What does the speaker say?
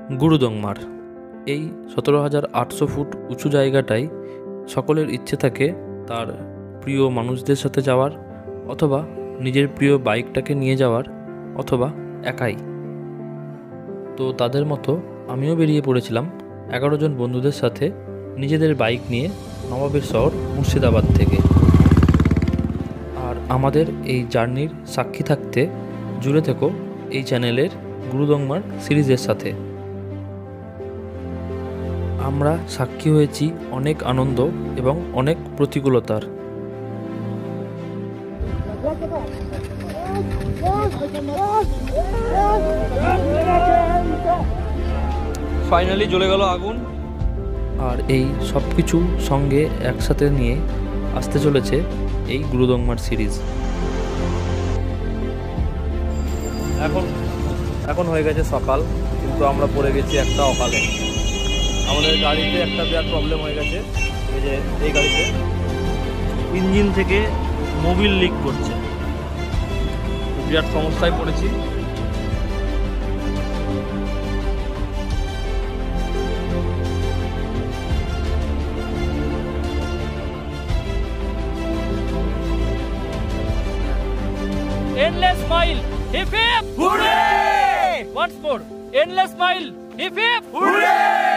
গুরুদংমার। এই 17,800 ফুট উঁচু জায়গাটায় সকলের ইচ্ছে থাকে তার প্রিয় মানুষদের সাথে যাওয়ার, অথবা নিজের প্রিয় বাইকটাকে নিয়ে যাওয়ার, অথবা একাই। তো তাদের মতো আমিও বেরিয়ে পড়েছিলাম 11 জন বন্ধুদের সাথে নিজেদের বাইক নিয়ে নবাবের শহর মুর্শিদাবাদ থেকে। আর আমাদের এই জার্নির সাক্ষী থাকতে জুড়ে থেকো এই চ্যানেলের গুরুদংমার সিরিজের সাথে। আমরা সাক্ষী হয়েছি অনেক আনন্দ এবং অনেক প্রতিকূলতার। ফাইনালি জ্বলে গেল আগুন। আর এই সব কিছু সঙ্গে একসাথে নিয়ে আসতে চলেছে এই গুরুদংমার সিরিজ। এখন হয়ে গেছে সকাল, কিন্তু আমরা পড়ে গেছি একটা অকালে। আমাদের গাড়িতে একটা বিরাট প্রবলেম হয়ে গেছে। এই গাড়িতে ইঞ্জিন থেকে মোবিল লিক করছে, বিরাট সমস্যায় পড়েছি। Endless smile, hip hip, hooray! Once more, endless smile, hip hip, hooray!